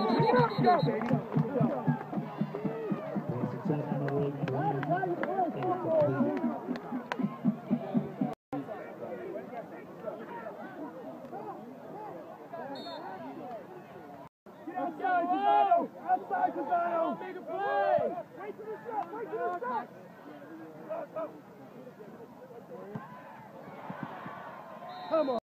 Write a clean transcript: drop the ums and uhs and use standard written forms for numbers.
Outside the zone! Make a play! Wait for the shot! Wait for the shot! Come on!